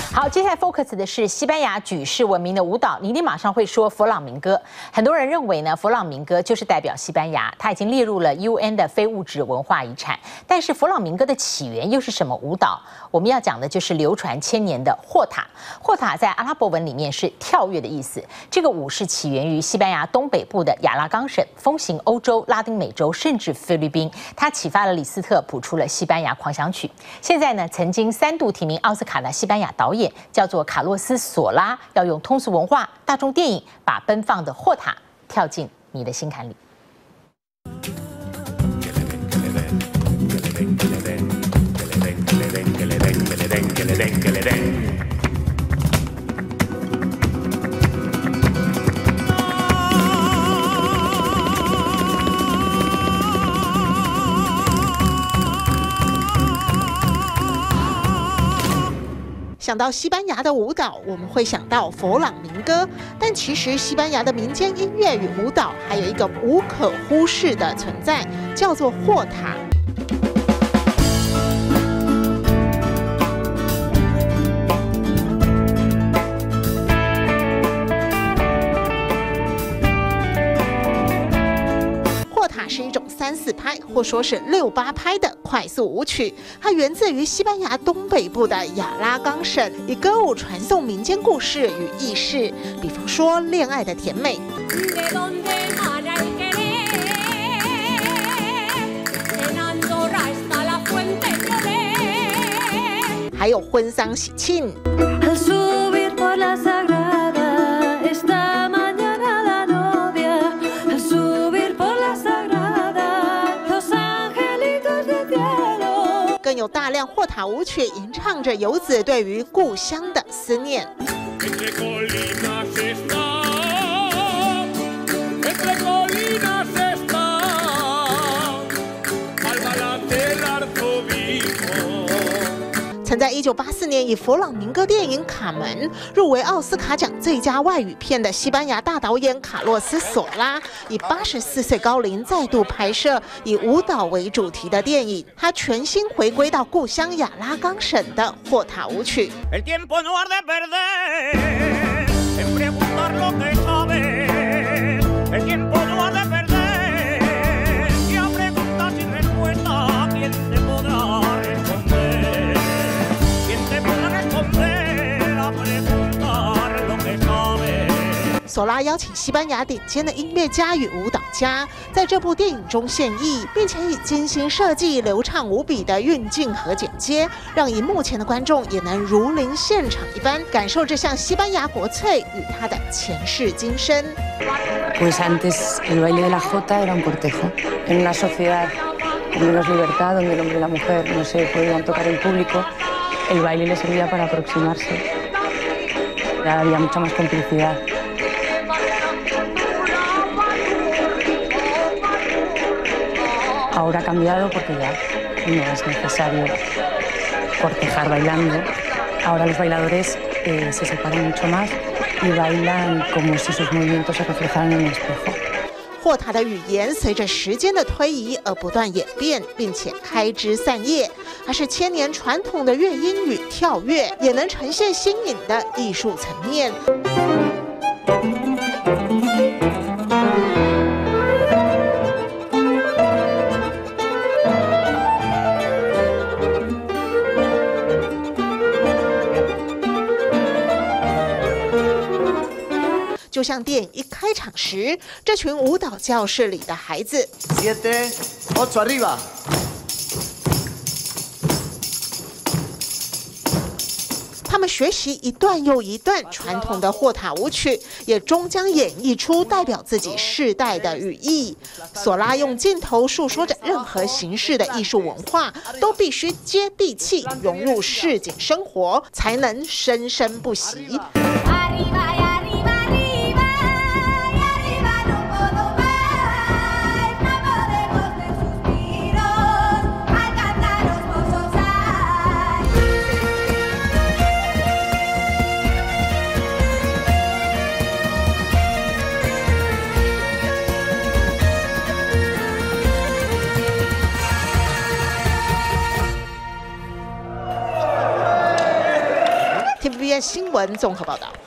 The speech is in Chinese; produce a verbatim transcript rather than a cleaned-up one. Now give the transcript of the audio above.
好，接下来 focus 的是西班牙举世闻名的舞蹈，你一定马上会说佛朗明哥。很多人认为呢，佛朗明哥就是代表西班牙，它已经列入了 U N 的非物质文化遗产。但是佛朗明哥的起源又是什么舞蹈？我们要讲的就是流传千年的霍塔。霍塔在阿拉伯文里面是跳跃的意思。这个舞是起源于西班牙东北部的亚拉冈省，风行欧洲、拉丁美洲，甚至菲律宾。它启发了李斯特谱出了西班牙狂想曲。现在呢，曾经三度提名奥斯卡的西班牙导演叫做卡洛斯·索拉，要用通俗文化、大众电影，把奔放的霍塔跳进你的心坎里。 想到西班牙的舞蹈，我们会想到佛朗明哥，但其实西班牙的民间音乐与舞蹈还有一个无可忽视的存在，叫做霍塔。霍塔是一种三四拍或说是六八拍的快速舞曲，它源自于西班牙东北部的亚拉冈省，以歌舞传颂民间故事与轶事，比方说恋爱的甜美，还有婚丧喜庆。更有大量霍塔舞曲吟唱着游子对于故乡的思念。曾在一九八四年以佛朗明哥电影《卡门》入围奥斯卡奖最佳外语片的西班牙大导演卡洛斯·索拉，以八十四岁高龄再度拍摄以舞蹈为主题的电影，他全新回归到故乡亚拉冈省的霍塔舞曲。索拉邀请西班牙顶尖的音乐家与舞蹈家在这部电影中献艺，并且以精心设计、流畅无比的运镜和剪接，让荧幕前的观众也能如临现场一般，感受这项西班牙国粹与它的前世今生。 Pues antes el baile de la jota era un cortejo en una sociedad con menos libertad, donde el hombre y la mujer no se podían tocar en público. El baile le servía para aproximarse. Ya había mucha más complicidad. Ahora ha cambiado porque ya no es necesario cortejar bailando. Ahora los bailadores eh, se separan mucho más y bailan como si sus movimientos se reflejaran en un espejo. 霍塔的语言随着时间的推移而不断演变，并且开枝散叶，它是千年传统的乐音与跳跃，也能呈现新颖的艺术层面。就像电影一开场时，这群舞蹈教室里的孩子， siete, ocho arriba。 他们学习一段又一段传统的霍塔舞曲，也终将演绎出代表自己世代的语义。索拉用镜头诉说着，任何形式的艺术文化都必须接地气，融入市井生活，才能生生不息。 T V B S 新闻综合报道。